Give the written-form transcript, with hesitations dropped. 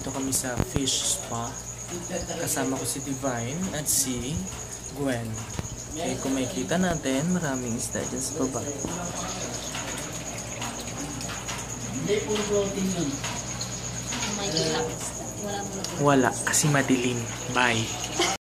nandito kami sa fish spa. Kasama ko si Divine at si Gwen. Okay, kung makikita natin, maraming isda dyan sa baba. Hindi po protein yun. Wala, kasi madilim. Bye.